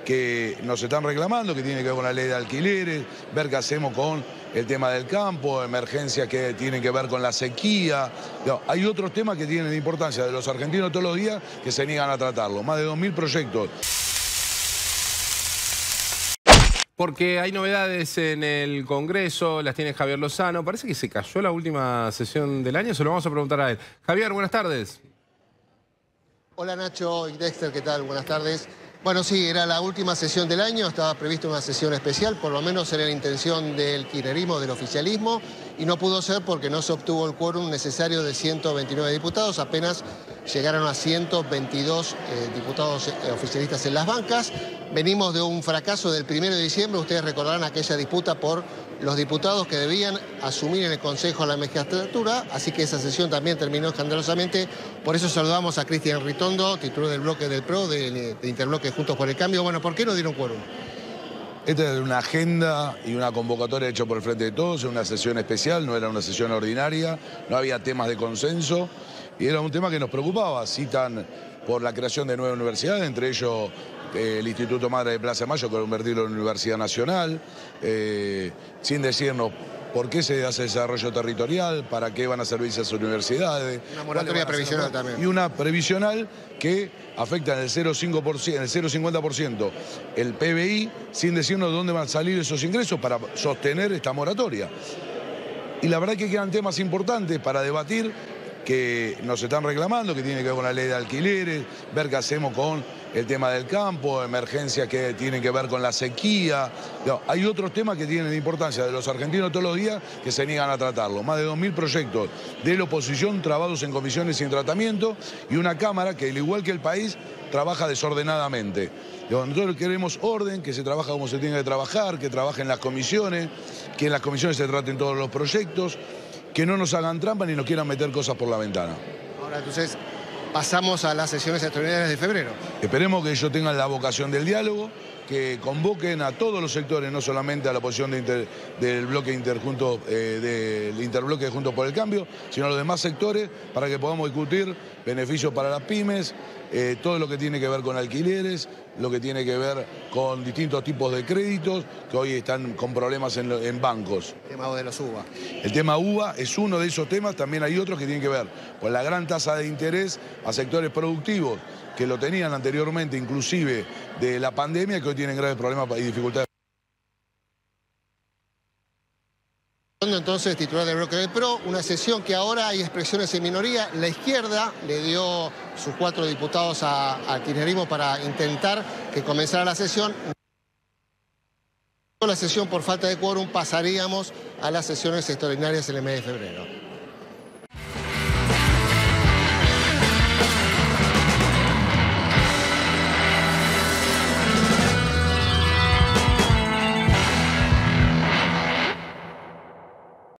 que nos están reclamando, que tiene que ver con la ley de alquileres, ver qué hacemos con el tema del campo, emergencias que tienen que ver con la sequía. No, hay otros temas que tienen importancia de los argentinos todos los días que se niegan a tratarlo. Más de 2000 proyectos. Porque hay novedades en el Congreso, las tiene Javier Lozano. Parece que se cayó la última sesión del año, se lo vamos a preguntar a él. Javier, buenas tardes. Hola Nacho y Dexter, ¿qué tal? Buenas tardes. Bueno, sí, era la última sesión del año, estaba prevista una sesión especial, por lo menos era la intención del kirchnerismo, del oficialismo, y no pudo ser porque no se obtuvo el quórum necesario de 129 diputados, apenas llegaron a 122 diputados oficialistas en las bancas. Venimos de un fracaso del 1 de diciembre, ustedes recordarán aquella disputa por los diputados que debían asumir en el Consejo la magistratura, así que esa sesión también terminó escandalosamente. Por eso saludamos a Cristian Ritondo, titular del bloque del PRO, de Interbloque Juntos por el Cambio. Bueno, ¿por qué no dieron quórum? Esta es una agenda y una convocatoria hecha por el Frente de Todos, una sesión especial, no era una sesión ordinaria, no había temas de consenso y era un tema que nos preocupaba. Citan por la creación de nuevas universidades, entre ellos el Instituto Madre de Plaza de Mayo, que va a convertirlo en Universidad Nacional, sin decirnos por qué se hace desarrollo territorial, para qué van a servirse esas universidades. Una moratoria previsional también. Y una previsional que afecta en el 0,5%, en el 0,50% el PBI, sin decirnos de dónde van a salir esos ingresos para sostener esta moratoria. Y la verdad que quedan temas importantes para debatir que nos están reclamando, que tiene que ver con la ley de alquileres, ver qué hacemos con el tema del campo, emergencias que tienen que ver con la sequía. No, hay otros temas que tienen importancia de los argentinos todos los días que se niegan a tratarlo. Más de 2000 proyectos de la oposición trabados en comisiones sin tratamiento y una Cámara que, al igual que el país, trabaja desordenadamente. Nosotros queremos orden, que se trabaja como se tiene que trabajar, que trabajen las comisiones, que en las comisiones se traten todos los proyectos, que no nos hagan trampa ni nos quieran meter cosas por la ventana. Ahora, entonces, pasamos a las sesiones extraordinarias de febrero. Esperemos que ellos tengan la vocación del diálogo, que convoquen a todos los sectores, no solamente a la oposición del bloque del interbloque de Juntos por el Cambio, sino a los demás sectores, para que podamos discutir beneficios para las pymes, todo lo que tiene que ver con alquileres, lo que tiene que ver con distintos tipos de créditos que hoy están con problemas en bancos. El tema de los UBA. El tema UBA es uno de esos temas, también hay otros que tienen que ver con la gran tasa de interés a sectores productivos que lo tenían anteriormente, inclusive de la pandemia, que hoy tienen graves problemas y dificultades. Entonces, titular del bloque del PRO, una sesión que ahora hay expresiones en minoría. La izquierda le dio sus 4 diputados al kirchnerismo para intentar que comenzara la sesión. La sesión por falta de quórum pasaríamos a las sesiones extraordinarias en el mes de febrero.